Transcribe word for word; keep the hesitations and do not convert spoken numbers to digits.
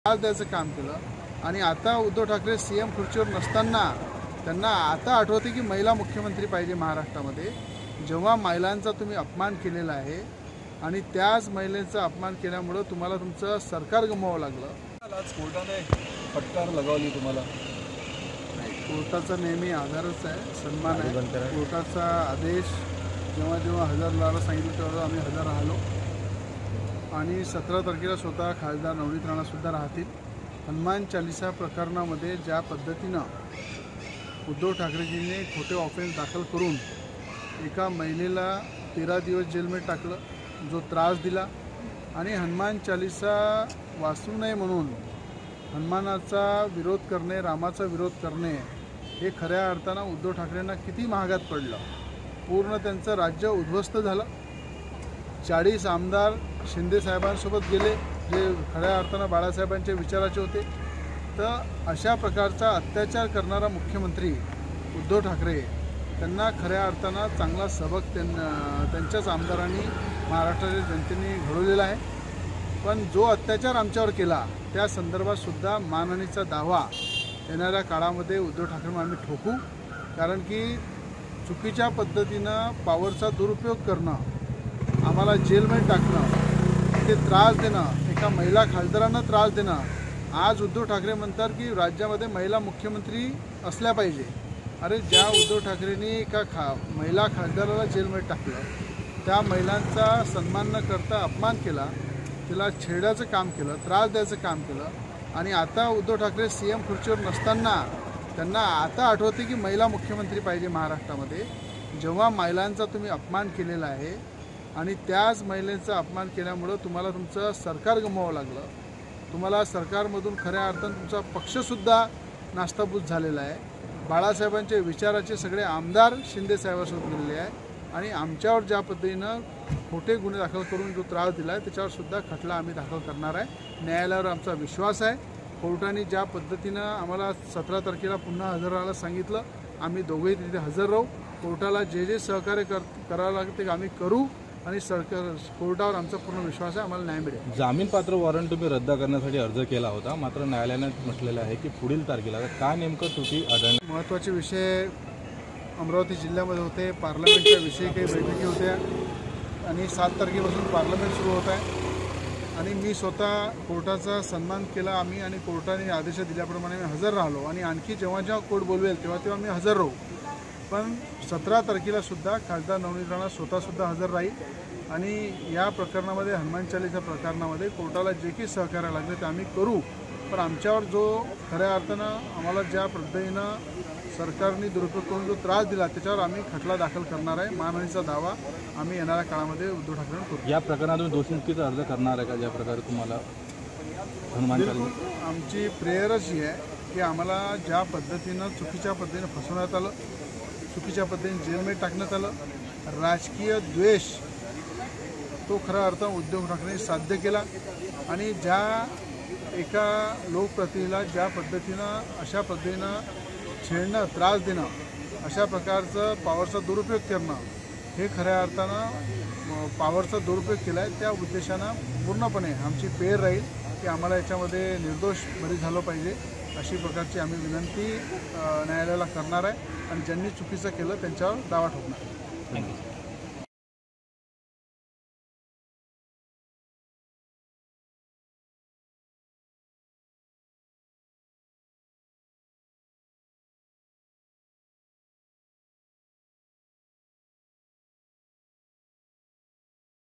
त्रास द्यायचं काम केलं आणि आता उद्धव ठाकरे सीएम खुर्चीवर नसताना त्यांना आता आठवते की महिला मुख्यमंत्री पाहिजे महाराष्ट्रामध्ये। जेव्हा महिलांचा तुम्ही अपमान केलेला आहे आणि त्याच महिलेचा अपमान केल्यामुळे तुम्हाला तुमचं सरकार गमवावं लागलं। आज कोर्टाने फटकार लगावली तुम्हाला? कोर्टाचा नेहमी आधारच आहे, सन्मान आहे। कोर्टाचा आदेश जेव्हा जेव्हा हजर राहायला सांगितलं तेव्हा आम्ही हजर राहिलो आणि सतरा तारखेला स्वतः खासदार नवनीत राणासुद्धा राहतील। हनुमान चालीसा प्रकरणामध्ये ज्या पद्धतीनं उद्धव ठाकरेजींनी खोटे ऑफेन्स दाखल करून एका महिलेला तेरा दिवस जेलमध्ये टाकलं, जो त्रास दिला आणि हनुमान चालीसा वाचू नये म्हणून हनुमानाचा विरोध करणे, रामाचा विरोध करणे हे खऱ्या अर्थानं उद्धव ठाकरेंना किती महागात पडलं। पूर्ण त्यांचं राज्य उद्ध्वस्त झालं। चाळीस आमदार शिंदे साहेबांसोबत गेले जे खऱ्या अर्थानं बाळासाहेबांच्या विचाराचे होते। तर अशा प्रकारचा अत्याचार करणारा मुख्यमंत्री उद्धव ठाकरे त्यांना खऱ्या अर्थानं चांगला सबक त्यांच्याच आमदारांनी महाराष्ट्राच्या जनतेने घडवलेला आहे। पण जो अत्याचार आमच्यावर केला त्या संदर्भात सुद्धा मानहानीचा दावा येणाऱ्या काळामध्ये उद्धव ठाकरे आम्ही ठोकू, कारण की चुकीच्या पद्धतीनं पॉवरचा दुरुपयोग करणं, आम्हाला जेलमध्ये टाकणं, ते त्रास देणं, एका महिला खासदारांना त्रास देणं। आज उद्धव ठाकरे म्हणतात की राज्यामध्ये महिला मुख्यमंत्री असल्या पाहिजे। अरे ज्या उद्धव ठाकरेंनी एका खा महिला खासदाराला जेलमध्ये टाकलं, त्या महिलांचा सन्मान न करता अपमान केला, तिला छेडायचं काम केलं, त्रास द्यायचं काम केलं आणि आता उद्धव ठाकरे सीएम खुर्चीवर नसताना त्यांना आता आठवते की महिला मुख्यमंत्री पाहिजे महाराष्ट्रामध्ये। जेव्हा महिलांचा तुम्ही अपमान केलेला आहे आणि त्याच महिलेचा अपमान केल्यामुळं तुम्हाला तुमचं सरकार गमवावं लागलं, तुम्हाला सरकारमधून खऱ्या अर्थानं तुमचा पक्षसुद्धा नास्ताबूत झालेला आहे। बाळासाहेबांचे विचाराचे सगळे आमदार शिंदे साहेबांसोबत गेलेले आहे आणि आमच्यावर ज्या पद्धतीनं खोटे गुन्हे दाखल करून जो त्रास दिला आहे त्याच्यावर सुद्धा खटला आम्ही दाखल करणार आहे। न्यायालयावर आमचा विश्वास आहे। कोर्टाने ज्या पद्धतीनं आम्हाला सतरा तारखेला पुन्हा हजर राहायला सांगितलं, आम्ही दोघेही तिथे हजर राहू। कोर्टाला जे जे सहकार्य कर करावं लागतं ते आम्ही करू आणि सरकार कोर्टावर आमचा पूर्ण विश्वास आहे, आम्हाला न्याय मिळेल। जामीनपात्र वॉरंट तुम्ही रद्द करण्यासाठी अर्ज केला होता, मात्र न्यायालयाने म्हटलेलं आहे की पुढील तारखेला काय नेमकं त्रुटी आढळणार? महत्त्वाचे विषय अमरावती जिल्ह्यामध्ये होते, पार्लमेंटच्या विषयी काही बैठकी होत्या आणि सात तारखेपासून पार्लमेंट सुरू होत आहे आणि मी स्वतः कोर्टाचा सन्मान केला आम्ही आणि कोर्टाने आदेश दिल्याप्रमाणे मी हजर राहिलो आणि आणखी जेव्हा जेव्हा कोर्ट बोलवेल तेव्हा तेव्हा मी हजर राहू। पण सतरा तारखेला सुद्धा खासदार नवनीत राणा स्वतःसुद्धा हजर राहील आणि या प्रकरणामध्ये हनुमान चालीसा प्रकरणामध्ये कोर्टाला जे काही सहकार्य लागले ते आम्ही करू। पण आमच्यावर जो खऱ्या अर्थानं आम्हाला ज्या पद्धतीनं सरकारने दुरुपयोग करून जो त्रास दिला त्याच्यावर आम्ही खटला दाखल करणार आहे। मानहानीचा दावा आम्ही येणाऱ्या काळामध्ये उद्धव ठाकरेंना करू। या प्रकरणातून दोषमुक्तीचा अर्ज करणार आहे का? ज्या प्रकारे तुम्हाला हनुमान चालीसा आमची प्रेयरच ही आहे की आम्हाला ज्या पद्धतीनं चुकीच्या पद्धतीनं फसवण्यात आलं, चुकीच्या पद्धतीने जेलमध्ये टाकण्यात आलं, राजकीय द्वेष तो खऱ्या अर्थानं उद्धव ठाकरेंनी साध्य केला आणि ज्या एका लोकप्रतिनिधीला ज्या पद्धतीनं अशा पद्धतीनं छेडणं, त्रास देणं, अशा प्रकारचं पॉवरचा दुरुपयोग करणं हे खऱ्या अर्थानं पॉवरचा दुरुपयोग केला आहे। त्या उद्देशानं पूर्णपणे आमची पेर राहील की आम्हाला याच्यामध्ये निर्दोष बरी झालं पाहिजे, अशी प्रकारची आम्ही विनंती न्यायालयाला करणार आहे आणि ज्यांनी चुकीचं केलं त्यांच्यावर दावा ठोकणार आहे। थँक्यू।